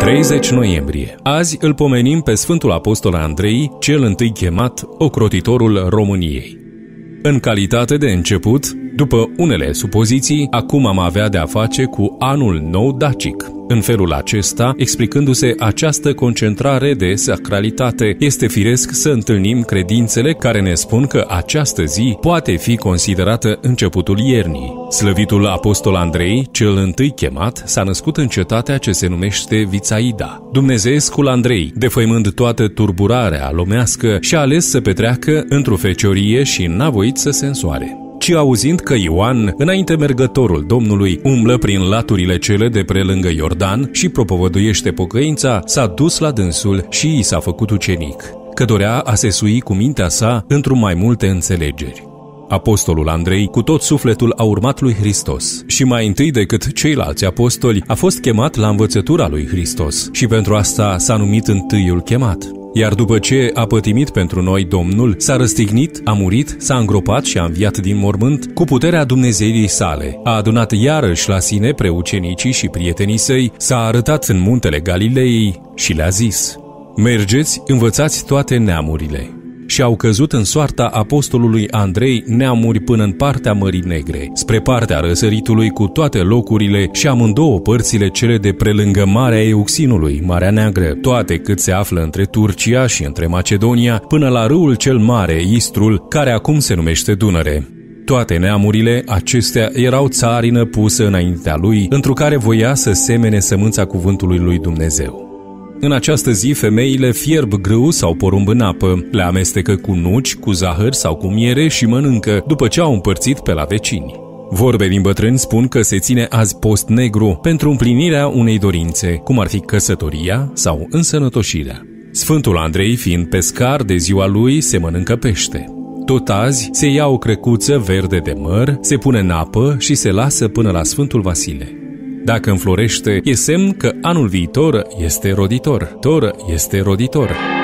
30 noiembrie. Azi îl pomenim pe Sfântul Apostol Andrei, cel întâi chemat ocrotitorul României. În calitate de început, după unele supoziții, acum am avea de-a face cu anul nou dacic. În felul acesta, explicându-se această concentrare de sacralitate, este firesc să întâlnim credințele care ne spun că această zi poate fi considerată începutul iernii. Slăvitul Apostol Andrei, cel întâi chemat, s-a născut în cetatea ce se numește Vițaida. Dumnezeescul Andrei, defăimând toată turburarea lumească, și-a ales să petreacă într-o feciorie și n-a voit să se însoare. Ci auzind că Ioan, înainte mergătorul Domnului, umblă prin laturile cele de pe lângă Iordan și propovăduiește pocăința, s-a dus la dânsul și i s-a făcut ucenic, că dorea a se sui cu mintea sa într-o mai multe înțelegeri. Apostolul Andrei, cu tot sufletul, a urmat lui Hristos și mai întâi decât ceilalți apostoli a fost chemat la învățătura lui Hristos și pentru asta s-a numit întâiul chemat. Iar după ce a pătimit pentru noi Domnul, s-a răstignit, a murit, s-a îngropat și a înviat din mormânt, cu puterea Dumnezeirii sale. A adunat iarăși la sine preucenicii și prietenii săi, s-a arătat în muntele Galilei și le-a zis: mergeți, învățați toate neamurile. Și au căzut în soarta apostolului Andrei neamuri până în partea Mării Negre, spre partea răsăritului cu toate locurile și amândouă părțile cele de prelângă Marea Euxinului, Marea Neagră, toate cât se află între Turcia și între Macedonia, până la râul cel mare, Istrul, care acum se numește Dunăre. Toate neamurile acestea erau țarină pusă înaintea lui, întru care voia să semene sămânța cuvântului lui Dumnezeu. În această zi, femeile fierb grâu sau porumb în apă, le amestecă cu nuci, cu zahăr sau cu miere și mănâncă, după ce au împărțit pe la vecini. Vorbe din bătrâni spun că se ține azi post negru pentru împlinirea unei dorințe, cum ar fi căsătoria sau însănătoșirea. Sfântul Andrei, fiind pescar, de ziua lui se mănâncă pește. Tot azi se ia o crecuță verde de măr, se pune în apă și se lasă până la Sfântul Vasile. Dacă înflorește, e semn că anul viitor este roditor.